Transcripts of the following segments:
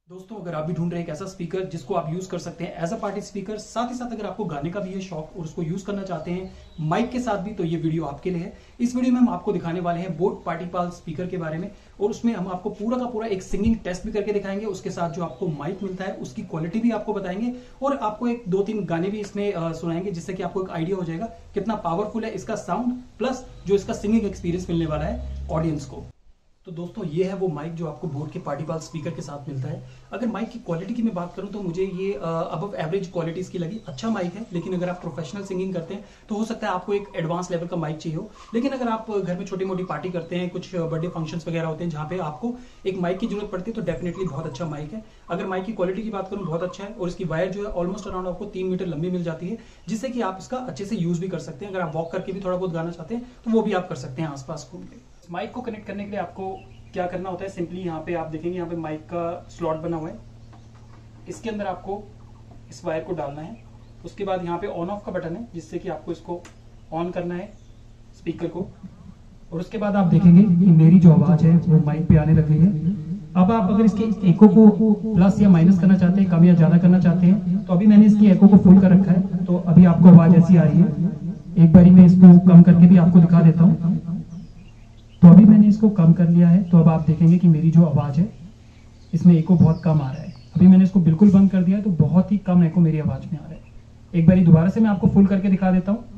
दोस्तों, अगर आप भी ढूंढ रहे हैं एक ऐसा स्पीकर जिसको आप यूज कर सकते हैं एज अ पार्टी स्पीकर, साथ ही साथ अगर आपको गाने का भी है शौक और उसको यूज करना चाहते हैं माइक के साथ भी, तो ये वीडियो आपके लिए है। इस वीडियो में हम आपको दिखाने वाले हैं बोट पार्टीपाल स्पीकर के बारे में, और उसमें हम आपको पूरा का पूरा एक सिंगिंग टेस्ट भी करके दिखाएंगे। उसके साथ जो आपको माइक मिलता है उसकी क्वालिटी भी आपको बताएंगे, और आपको एक दो तीन गाने भी इसमें सुनाएंगे, जिससे कि आपको एक आइडिया हो जाएगा कितना पावरफुल है इसका साउंड, प्लस जो इसका सिंगिंग एक्सपीरियंस मिलने वाला है ऑडियंस को। तो दोस्तों, ये है वो माइक जो आपको बोट के पार्टीपाल स्पीकर के साथ मिलता है। अगर माइक की क्वालिटी की मैं बात करूं तो मुझे ये अबव एवरेज क्वालिटीज की लगी। अच्छा माइक है, लेकिन अगर आप प्रोफेशनल सिंगिंग करते हैं तो हो सकता है आपको एक एडवांस लेवल का माइक चाहिए हो। लेकिन अगर आप घर में छोटी मोटी पार्टी करते हैं, कुछ बर्थडे फंक्शंस वगैरह होते हैं जहां पे आपको एक माइक की जरूरत पड़ती है, तो डेफिनेटली बहुत अच्छा माइक है। अगर माइक की क्वालिटी की बात करूं, बहुत अच्छा है, और इसकी वायर जो है ऑलमोस्ट अराउंड आपको 3 मीटर लंबी मिल जाती है, जिससे कि आप इसका अच्छे से यूज भी कर सकते हैं। अगर आप वॉक करके भी थोड़ा बहुत गाना चाहते हैं तो वो भी आप कर सकते हैं आसपास घूम के। माइक को कनेक्ट करने के लिए आपको क्या करना होता है, सिंपली यहाँ पे आप देखेंगे, यहाँ पे माइक का स्लॉट बना हुआ है, इसके अंदर आपको इस वायर को डालना है। उसके बाद यहाँ पे ऑन ऑफ का बटन है, जिससे कि आपको इसको ऑन करना है स्पीकर को, और उसके बाद आप देखेंगे कि मेरी जो आवाज है वो माइक पे आने लग गई है। अब आप अगर इसके एको को प्लस या माइनस करना चाहते हैं, कम या ज्यादा करना चाहते हैं, तो अभी मैंने इसकी एको को फुल कर रखा है, तो अभी आपको आवाज ऐसी आ रही है। एक बारी मैं इसको कम करके भी आपको दिखा देता हूँ। तो अभी मैंने इसको कम कर लिया है, तो अब आप देखेंगे कि मेरी जो आवाज है इसमें एको बहुत कम आ रहा है। अभी मैंने इसको बिल्कुल बंद कर दिया है, तो बहुत ही कम एको मेरी आवाज में आ रहा है। एक बारी दोबारा से मैं आपको फुल करके दिखा देता हूं,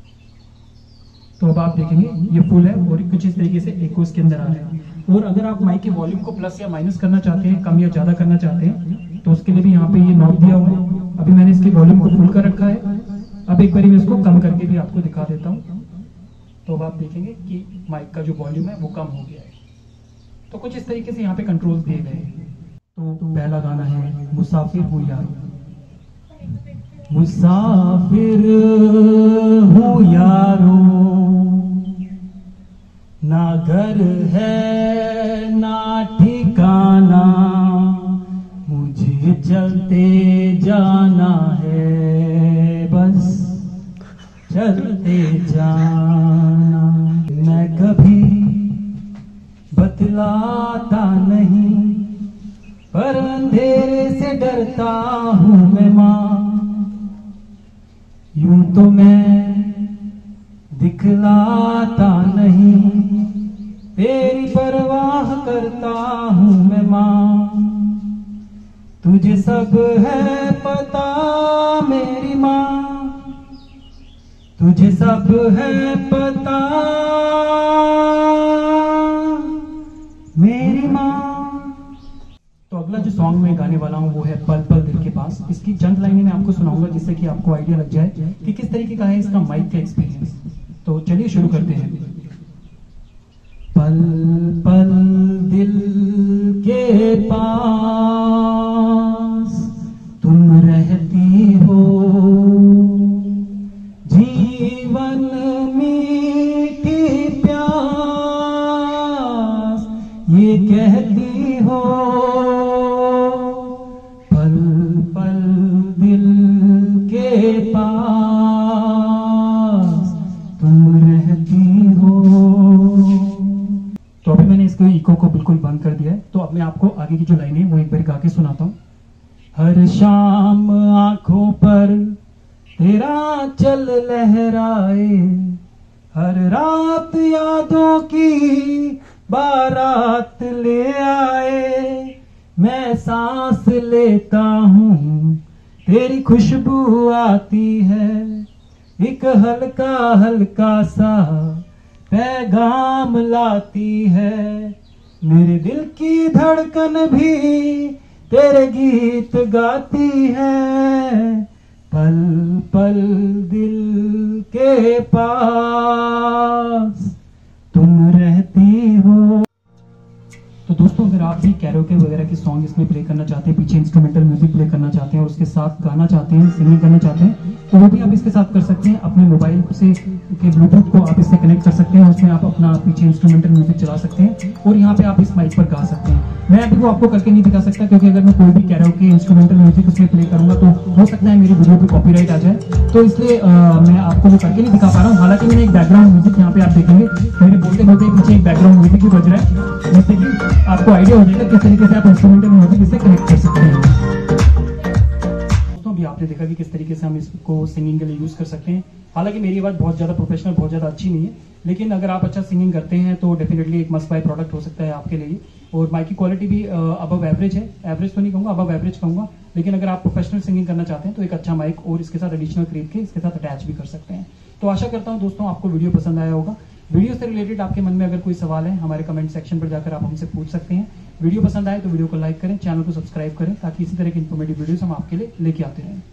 तो अब आप देखेंगे ये फुल है और कुछ इस तरीके से एको इसके अंदर आ रहा है। और अगर आप माइक के वॉल्यूम को प्लस या माइनस करना चाहते हैं, कम या ज्यादा करना चाहते हैं, तो उसके लिए भी यहाँ पे ये नॉब दिया हुआ है। अभी मैंने इसके वॉल्यूम को फुल कर रखा है। अब एक बारी मैं इसको कम करके भी आपको दिखा देता हूँ, तो अब आप देखेंगे कि माइक का जो वॉल्यूम है वो कम हो गया है। तो कुछ इस तरीके से यहाँ पे कंट्रोल्स दिए गए हैं। तो पहला गाना है मुसाफिर हूँ यारो। मुसाफिर हूँ यारो, ना घर है ना ठिकाना, मुझे चलते जाना है, बस चलते जाना। मैं कभी बतलाता नहीं, पर अंधेरे से डरता हूँ मैं माँ। यूं तो मैं दिखलाता नहीं, तेरी परवाह करता हूँ मैं माँ। तुझे सब है पता मेरी माँ, तुझे सब है पता मेरी माँ। तो अगला जो सॉन्ग मैं गाने वाला हूँ वो है पल पल दिल के पास। इसकी चंद लाइनें मैं आपको सुनाऊंगा, जिससे कि आपको आइडिया लग जाए कि किस तरीके का है इसका माइक का एक्सपीरियंस। तो चलिए शुरू करते हैं। पल पल दिल के पास तुम रहती हो, जीवन मीठी प्यास ये कहती हो। पल पल दिल के पास तुम रहती हो। तो अभी मैंने इसके इको को बिल्कुल बंद कर दिया है, तो अब मैं आपको आगे की जो लाइनें वो एक बार गा के सुनाता हूँ। हर शाम आंखों पर तेरा चल लहराए, हर रात यादों की बारात ले आए। मैं सांस लेता हूँ तेरी खुशबू आती है, एक हल्का हल्का सा पैगाम लाती है। मेरे दिल की धड़कन भी तेरे गीत गाती है, पल पल दिल के पास तुम रहती हो। तो दोस्तों, अगर आप भी कैरोके वगैरह के सॉन्ग इसमें प्ले करना चाहते हैं, पीछे इंस्ट्रूमेंटल म्यूजिक प्ले करना चाहते हैं और उसके साथ गाना चाहते हैं, सिंगिंग करना चाहते हैं, तो वो भी आप इसके साथ कर सकते हैं। अपने मोबाइल से के ब्लूटूथ को आप इससे कनेक्ट कर सकते हैं, उसमें आप अपना पीछे इंस्ट्रूमेंटल म्यूजिक चला सकते हैं, और यहाँ पे आप इस माइक पर गा सकते हैं। मैं अभी वो आपको करके नहीं दिखा सकता, क्योंकि अगर मैं कोई भी कैरोके इंस्ट्रूमेंटल म्यूजिक उसमें प्ले करूंगा तो हो सकता है मेरी वीडियो पे कॉपीराइट आ जाए, तो इसलिए मैं आपको वो करके नहीं दिखा पा रहा हूँ। हालांकि मैंने एक बैकग्राउंड म्यूजिक यहाँ पे आप देखेंगे मेरे बोलते बोलते पीछे एक बैकग्राउंड म्यूजिक भी बज रहा है, जिससे कि आपको आइडिया हो जाएगा किस तरीके से आप इंस्ट्रूमेंटल म्यूजिक इसे कनेक्ट कर सकते हैं। किस तरीके से हम इसको सिंगिंग के लिए यूज कर सकते हैं। हालांकि मेरी आवाज बहुत ज्यादा प्रोफेशनल, बहुत ज्यादा अच्छी नहीं है, लेकिन अगर आप अच्छा सिंगिंग करते हैं तो डेफिनेटली एक मस्ट बाय प्रोडक्ट हो सकता है आपके लिए। और माइक की क्वालिटी भी अबव एवरेज है, एवरेज तो नहीं कहूंगा, अबव एवरेज कहूंगा। लेकिन अगर आप प्रोफेशनल सिंगिंग करना चाहते हैं तो एक अच्छा माइक और इसके साथ एडिशनल खरीद के इसके साथ अटैच भी कर सकते हैं। तो आशा करता हूं दोस्तों आपको वीडियो पसंद आया होगा। वीडियो से रिलेटेड आपके मन में अगर कोई सवाल है, हमारे कमेंट सेक्शन पर जाकर आप हमसे पूछ सकते हैं। वीडियो पसंद आए तो वीडियो को लाइक करें, चैनल को सब्सक्राइब करें, ताकि इसी तरह की इन्फॉर्मेटिव वीडियोस हम आपके लिए लेके आते रहें।